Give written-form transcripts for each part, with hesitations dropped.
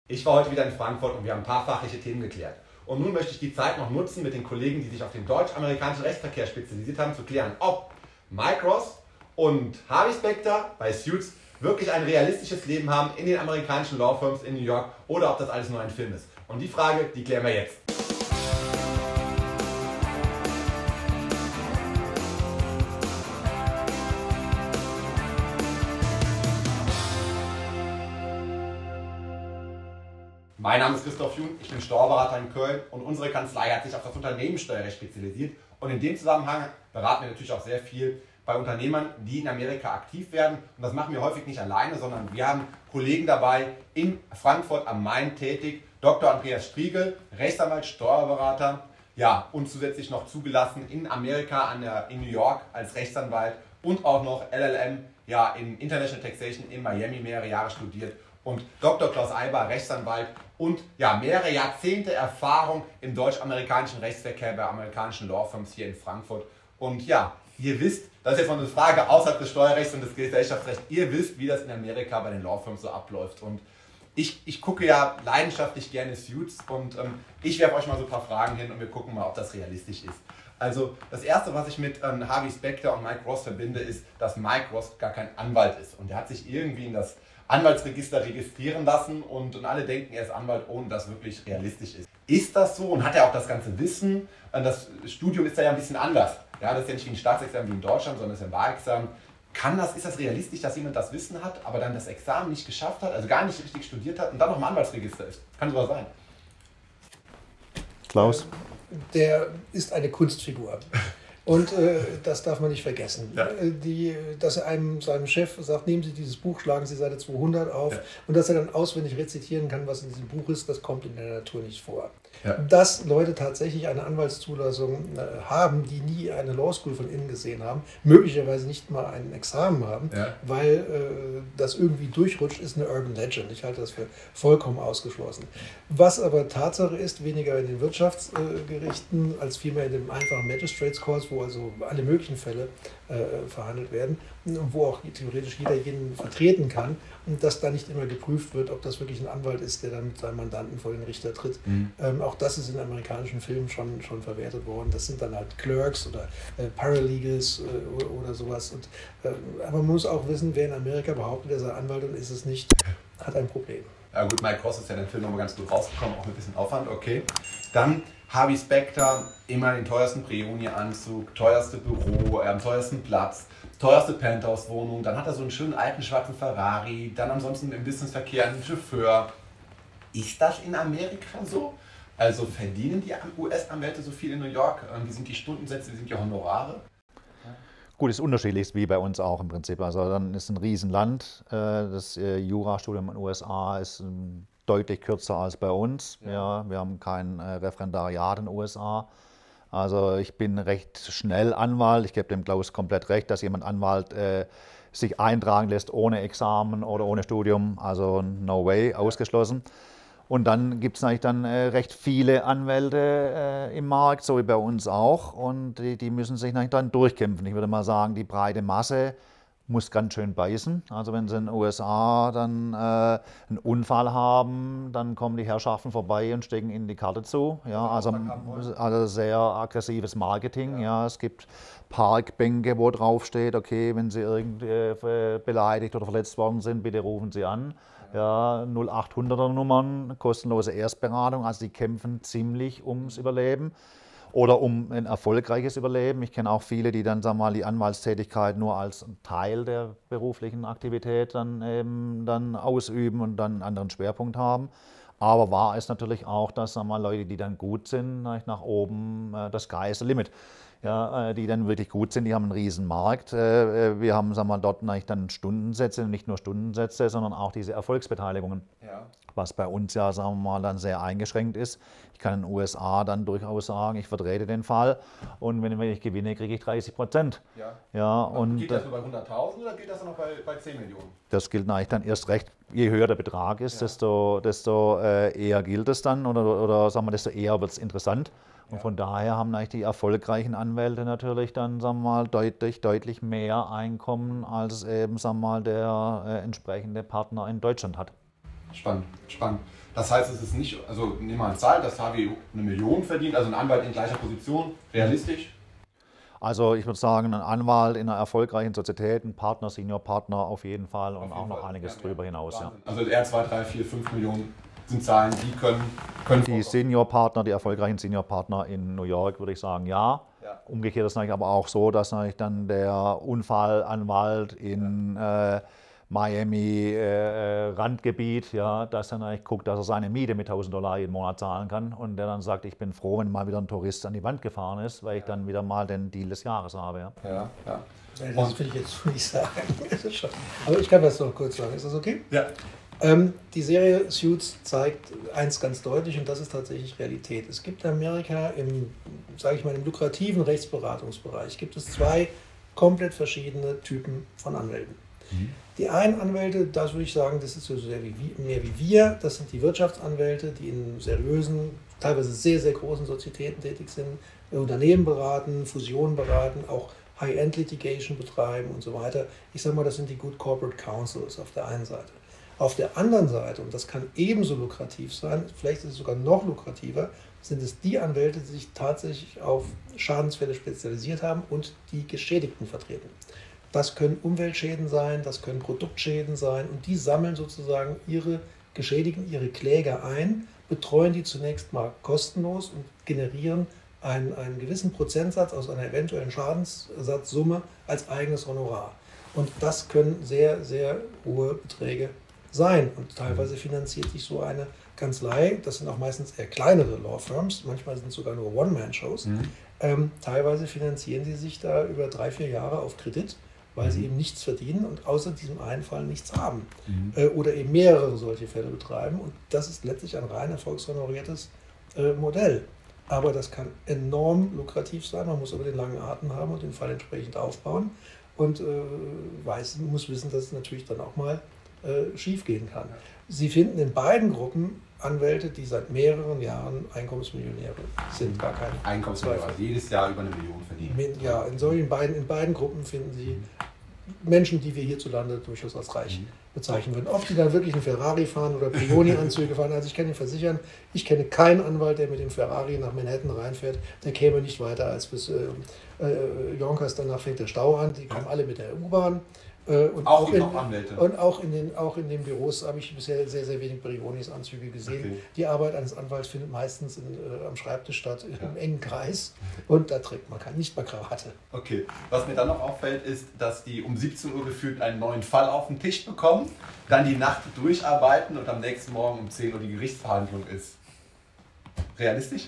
Ich war heute wieder in Frankfurt und wir haben ein paar fachliche Themen geklärt. Und nun möchte ich die Zeit noch nutzen, mit den Kollegen, die sich auf den deutsch-amerikanischen Rechtsverkehr spezialisiert haben, zu klären, ob Mike Ross und Harvey Specter bei Suits wirklich ein realistisches Leben haben in den amerikanischen Lawfirms in New York oder ob das alles nur ein Film ist. Und die Frage, die klären wir jetzt. Mein Name ist Christoph Jun, ich bin Steuerberater in Köln und unsere Kanzlei hat sich auf das Unternehmenssteuerrecht spezialisiert. Und in dem Zusammenhang beraten wir natürlich auch sehr viel bei Unternehmern, die in Amerika aktiv werden. Und das machen wir häufig nicht alleine, sondern wir haben Kollegen dabei in Frankfurt am Main tätig. Dr. Andreas Striegel, Rechtsanwalt, Steuerberater, ja, und zusätzlich noch zugelassen in Amerika in New York als Rechtsanwalt und auch noch LLM, ja, in International Taxation in Miami mehrere Jahre studiert. Und Dr. Klaus Eiber, Rechtsanwalt und ja, mehrere Jahrzehnte Erfahrung im deutsch-amerikanischen Rechtsverkehr bei amerikanischen Lawfirms hier in Frankfurt. Und ja, ihr wisst, das ist jetzt noch eine Frage außerhalb des Steuerrechts und des Gesellschaftsrechts, ihr wisst, wie das in Amerika bei den Lawfirms so abläuft. Und ich gucke ja leidenschaftlich gerne Suits und ich werfe euch mal so ein paar Fragen hin und wir gucken mal, ob das realistisch ist. Also das Erste, was ich mit Harvey Specter und Mike Ross verbinde, ist, dass Mike Ross gar kein Anwalt ist. Und er hat sich irgendwie in das Anwaltsregister registrieren lassen und alle denken, er ist Anwalt, ohne dass wirklich realistisch ist. Ist das so und hat er auch das ganze Wissen? Das Studium ist ja ein bisschen anders. Ja, das ist ja nicht wie ein Staatsexamen wie in Deutschland, sondern es ist ein Wahlexamen. Ist das realistisch, dass jemand das Wissen hat, aber dann das Examen nicht geschafft hat, also gar nicht richtig studiert hat und dann noch im Anwaltsregister ist? Kann sowas sein? Klaus? Der ist eine Kunstfigur. Und das darf man nicht vergessen. Ja. Dass er seinem Chef sagt, nehmen Sie dieses Buch, schlagen Sie Seite 200 auf. Ja. Und dass er dann auswendig rezitieren kann, was in diesem Buch ist, das kommt in der Natur nicht vor. Ja. Dass Leute tatsächlich eine Anwaltszulassung haben, die nie eine Law School von innen gesehen haben, möglicherweise nicht mal ein Examen haben, ja, weil das irgendwie durchrutscht, ist eine Urban Legend. Ich halte das für vollkommen ausgeschlossen. Was aber Tatsache ist, weniger in den Wirtschaftsgerichten als vielmehr in dem einfachen Magistrates Courts, wo also alle möglichen Fälle verhandelt werden, wo auch theoretisch jeder jeden vertreten kann und dass da nicht immer geprüft wird, ob das wirklich ein Anwalt ist, der dann mit seinem Mandanten vor den Richter tritt. Mhm. Auch das ist in amerikanischen Filmen schon verwertet worden. Das sind dann halt Clerks oder Paralegals oder sowas. Und, aber man muss auch wissen, wer in Amerika behauptet, er sei Anwalt und ist es nicht, hat ein Problem. Ja gut, Mike Ross ist ja in dem Film nochmal ganz gut rausgekommen, auch mit ein bisschen Aufwand, okay. Dann Harvey Specter, immer den teuersten Brioni-Anzug, teuerste Büro, teuersten Platz, teuerste Penthouse-Wohnung, dann hat er so einen schönen alten schwarzen Ferrari, dann ansonsten im Businessverkehr einen Chauffeur. Ist das in Amerika so? Also verdienen die US-Anwälte so viel in New York? Wie sind die Stundensätze, wie sind die Honorare? Gut, ist unterschiedlich, wie bei uns auch im Prinzip. Also dann ist ein Riesenland. Das Jurastudium in den USA ist deutlich kürzer als bei uns. Ja, wir haben kein Referendariat in den USA. Also ich bin recht schnell Anwalt. Ich gebe dem Klaus komplett recht, dass jemand Anwalt sich eintragen lässt ohne Examen oder ohne Studium. Also no way, ausgeschlossen. Und dann gibt es natürlich dann recht viele Anwälte im Markt, so wie bei uns auch. Und die müssen sich natürlich dann durchkämpfen. Ich würde mal sagen, die breite Masse muss ganz schön beißen. Also wenn sie in den USA dann einen Unfall haben, dann kommen die Herrschaften vorbei und stecken ihnen die Karte zu. Ja, also sehr aggressives Marketing. Ja, es gibt Parkbänke, wo drauf steht, okay, wenn Sie irgendwie beleidigt oder verletzt worden sind, bitte rufen Sie an. Ja, 0800er Nummern, kostenlose Erstberatung, also die kämpfen ziemlich ums Überleben oder um ein erfolgreiches Überleben. Ich kenne auch viele, die dann, sagen wir mal, die Anwaltstätigkeit nur als Teil der beruflichen Aktivität dann eben dann ausüben und dann einen anderen Schwerpunkt haben. Aber wahr ist natürlich auch, dass, sagen wir mal, Leute, die dann gut sind, nach oben, das Sky is the limit. Ja, die dann wirklich gut sind, die haben einen riesen Markt. Wir haben, sagen wir mal, dort dann Stundensätze, nicht nur Stundensätze, sondern auch diese Erfolgsbeteiligungen, ja, was bei uns ja, sagen wir mal, dann sehr eingeschränkt ist. Ich kann in den USA dann durchaus sagen, ich vertrete den Fall und wenn ich gewinne, kriege ich 30%. Ja. Ja, und gilt das nur bei 100.000 oder gilt das noch bei 10 Millionen? Das gilt eigentlich dann erst recht, je höher der Betrag ist, ja, desto eher gilt es dann oder sagen wir, desto eher wird es interessant. Und von daher haben eigentlich die erfolgreichen Anwälte natürlich dann, sagen wir mal, deutlich mehr Einkommen, als eben, sagen wir mal, der entsprechende Partner in Deutschland hat. Spannend, spannend. Das heißt, es ist nicht, also nehmen wir eine Zahl, dass Harvey 1 Million verdient, also ein Anwalt in gleicher Position, realistisch? Also ich würde sagen, ein Anwalt in einer erfolgreichen Sozietät, ein Partner, Senior-Partner auf jeden Fall und auch noch einiges drüber hinaus. Ja. Also eher 2, 3, 4, 5 Millionen sind Zahlen, die können die Senior-Partner, die erfolgreichen Senior-Partner in New York, würde ich sagen, ja. Umgekehrt ist es natürlich aber auch so, dass natürlich dann der Unfallanwalt in Miami Randgebiet, ja, dass er natürlich guckt, dass er seine Miete mit $1.000 jeden Monat zahlen kann und der dann sagt, ich bin froh, wenn mal wieder ein Tourist an die Wand gefahren ist, weil ich dann wieder mal den Deal des Jahres habe. Ja. Das will ich jetzt nicht sagen. Aber ich kann das noch kurz sagen. Ist das okay? Ja. Die Serie Suits zeigt eins ganz deutlich und das ist tatsächlich Realität. Es gibt in Amerika im lukrativen Rechtsberatungsbereich gibt es 2 komplett verschiedene Typen von Anwälten. Die einen Anwälte, das würde ich sagen, das ist so mehr wie wir, das sind die Wirtschaftsanwälte, die in seriösen, teilweise sehr, sehr großen Sozietäten tätig sind, Unternehmen beraten, Fusionen beraten, auch High-End-Litigation betreiben und so weiter. Ich sage mal, das sind die Good Corporate Counsels auf der einen Seite. Auf der anderen Seite, und das kann ebenso lukrativ sein, vielleicht ist es sogar noch lukrativer, sind es die Anwälte, die sich tatsächlich auf Schadensfälle spezialisiert haben und die Geschädigten vertreten. Das können Umweltschäden sein, das können Produktschäden sein und die sammeln sozusagen ihre Geschädigten, ihre Kläger ein, betreuen die zunächst mal kostenlos und generieren einen gewissen Prozentsatz aus einer eventuellen Schadensersatzsumme als eigenes Honorar. Und das können sehr, sehr hohe Beträge sein. Und teilweise finanziert sich so eine Kanzlei, das sind auch meistens eher kleinere Law Firms, manchmal sind es sogar nur One-Man-Shows, teilweise finanzieren sie sich da über 3, 4 Jahre auf Kredit, weil sie eben nichts verdienen und außer diesem einen Fall nichts haben. Oder eben mehrere solche Fälle betreiben. Und das ist letztlich ein rein erfolgshonoriertes Modell. Aber das kann enorm lukrativ sein. Man muss aber den langen Atem haben und den Fall entsprechend aufbauen. Und muss wissen, dass es natürlich dann auch mal schief gehen kann. Sie finden in beiden Gruppen Anwälte, die seit mehreren Jahren Einkommensmillionäre sind. Gar keine Einkommensmillionäre, also jedes Jahr über 1 Million verdienen. Ja, in beiden Gruppen finden Sie Menschen, die wir hierzulande durchaus als reich bezeichnen würden. Ob die dann wirklich einen Ferrari fahren oder Brioni-Anzüge fahren, also ich kann Ihnen versichern, ich kenne keinen Anwalt, der mit dem Ferrari nach Manhattan reinfährt, der käme nicht weiter als bis Yonkers, danach fängt der Stau an, die kommen alle mit der U-Bahn. Und auch in den Büros habe ich bisher sehr, sehr wenig Brionis-Anzüge gesehen. Okay. Die Arbeit eines Anwalts findet meistens am Schreibtisch statt, im engen Kreis. Und da trägt man nicht mal Krawatte. Okay. Was mir dann noch auffällt, ist, dass die um 17 Uhr gefühlt einen neuen Fall auf den Tisch bekommen, dann die Nacht durcharbeiten und am nächsten Morgen um 10 Uhr die Gerichtsverhandlung ist. Realistisch?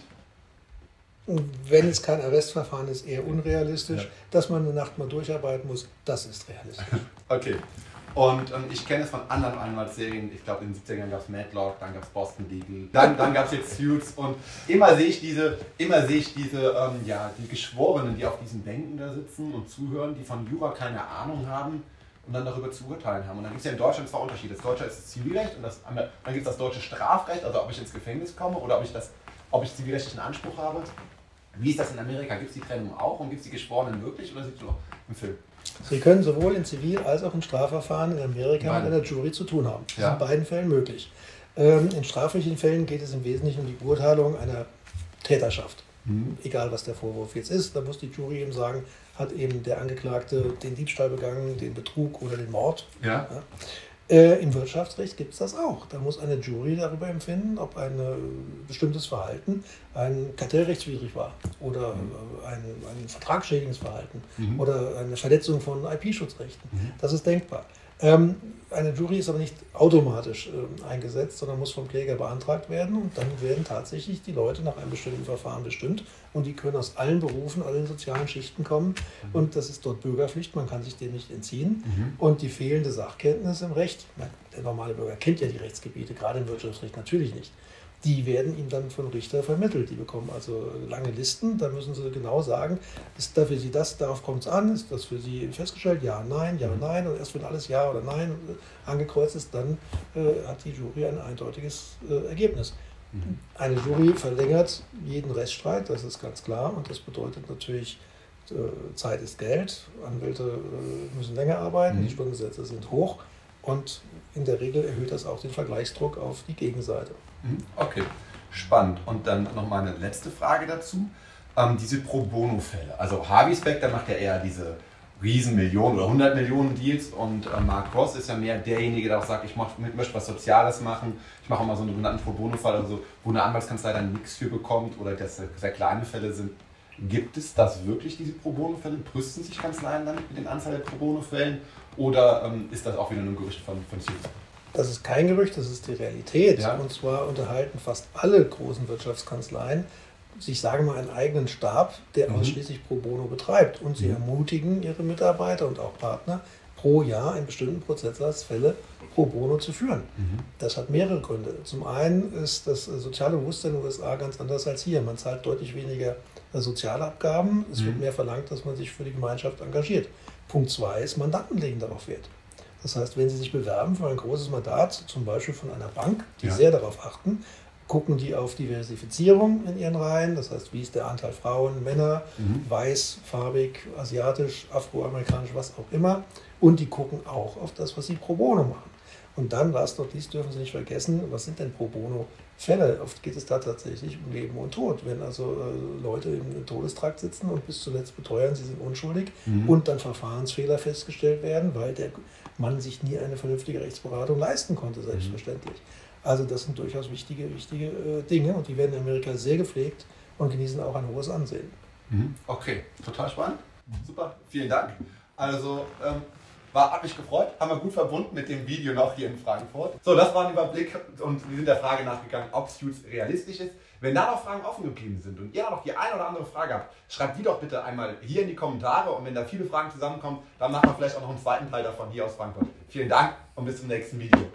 Wenn es kein Arrestverfahren ist, eher unrealistisch. Ja. Dass man eine Nacht mal durcharbeiten muss, das ist realistisch. Okay. Und ich kenne es von anderen Anwaltsserien. Ich glaube, in den 70ern gab es Matlock, dann gab es Boston Legal, dann gab es jetzt Suits. Und immer sehe ich die Geschworenen, die auf diesen Bänken da sitzen und zuhören, die von Jura keine Ahnung haben und dann darüber zu urteilen haben. Und dann gibt es ja in Deutschland 2 Unterschiede. Das Deutsche ist das Zivilrecht und dann gibt es das deutsche Strafrecht, also ob ich ins Gefängnis komme oder ob ich zivilrechtlichen Anspruch habe. Wie ist das in Amerika? Gibt es die Trennung auch und gibt es die Geschworenen wirklich oder sieht es nur im Film? Sie können sowohl in Zivil- als auch in Strafverfahren in Amerika mit einer Jury zu tun haben. Das ist in beiden Fällen möglich. In strafrechtlichen Fällen geht es im Wesentlichen um die Beurteilung einer Täterschaft. Egal was der Vorwurf jetzt ist, da muss die Jury eben sagen, hat eben der Angeklagte den Diebstahl begangen, den Betrug oder den Mord. Ja. Im Wirtschaftsrecht gibt es das auch. Da muss eine Jury darüber empfinden, ob ein bestimmtes Verhalten ein kartellrechtswidrig war oder ein vertragsschädigendes Verhalten oder eine Verletzung von IP-Schutzrechten. Das ist denkbar. Eine Jury ist aber nicht automatisch eingesetzt, sondern muss vom Kläger beantragt werden und dann werden tatsächlich die Leute nach einem bestimmten Verfahren bestimmt und die können aus allen Berufen, allen sozialen Schichten kommen und das ist dort Bürgerpflicht, man kann sich dem nicht entziehen und die fehlende Sachkenntnis im Recht, der normale Bürger kennt ja die Rechtsgebiete, gerade im Wirtschaftsrecht natürlich nicht. Die werden ihm dann vom Richter vermittelt. Die bekommen also lange Listen, da müssen sie genau sagen, ist da für sie das, darauf kommt es an, ist das für sie festgestellt, ja, nein, und erst wenn alles ja oder nein angekreuzt ist, dann hat die Jury ein eindeutiges Ergebnis. Eine Jury verlängert jeden Rechtsstreit, das ist ganz klar und das bedeutet natürlich, Zeit ist Geld, Anwälte müssen länger arbeiten, die Stundensätze sind hoch und in der Regel erhöht das auch den Vergleichsdruck auf die Gegenseite. Okay, spannend. Und dann noch mal eine letzte Frage dazu. Diese Pro-Bono-Fälle. Also Harvey Specter macht ja eher diese riesen Millionen oder 100 Millionen Deals und Mark Ross ist ja mehr derjenige, der auch sagt, ich möchte was Soziales machen. Ich mache auch mal so einen genannten Pro-Bono-Fall, also wo eine Anwaltskanzlei dann nichts für bekommt oder das sehr kleine Fälle sind. Gibt es das wirklich, diese Pro-Bono-Fälle? Brüsten sich Kanzleien damit mit den Anzahl der Pro-Bono-Fällen oder ist das auch wieder ein Gerücht von Suits? Das ist kein Gerücht, das ist die Realität. Ja. Und zwar unterhalten fast alle großen Wirtschaftskanzleien sich, sagen wir mal, einen eigenen Stab, der ausschließlich Pro Bono betreibt. Und sie ermutigen ihre Mitarbeiter und auch Partner, pro Jahr in bestimmten Prozentsatz Fälle Pro Bono zu führen. Das hat mehrere Gründe. Zum einen ist das soziale Bewusstsein in den USA ganz anders als hier. Man zahlt deutlich weniger Sozialabgaben. Es wird mehr verlangt, dass man sich für die Gemeinschaft engagiert. Punkt 2 ist, Mandanten legen darauf Wert. Das heißt, wenn Sie sich bewerben für ein großes Mandat, zum Beispiel von einer Bank, die sehr darauf achten, gucken die auf Diversifizierung in ihren Reihen, das heißt, wie ist der Anteil Frauen, Männer, weiß, farbig, asiatisch, afroamerikanisch, was auch immer. Und die gucken auch auf das, was sie pro bono machen. Und dann, last not least, dürfen Sie nicht vergessen, was sind denn pro bono Fälle? Oft geht es da tatsächlich um Leben und Tod. Wenn also Leute im Todestrakt sitzen und bis zuletzt beteuern, sie sind unschuldig und dann Verfahrensfehler festgestellt werden, weil der Mann sich nie eine vernünftige Rechtsberatung leisten konnte, selbstverständlich. Also das sind durchaus wichtige Dinge und die werden in Amerika sehr gepflegt und genießen auch ein hohes Ansehen. Okay, total spannend. Super, vielen Dank. Also hat mich gefreut, haben wir gut verbunden mit dem Video noch hier in Frankfurt. So, das war ein Überblick und wir sind der Frage nachgegangen, ob Suits realistisch ist. Wenn da noch Fragen offen geblieben sind und ihr noch die eine oder andere Frage habt, schreibt die doch bitte einmal hier in die Kommentare und wenn da viele Fragen zusammenkommen, dann machen wir vielleicht auch noch einen zweiten Teil davon hier aus Frankfurt. Vielen Dank und bis zum nächsten Video.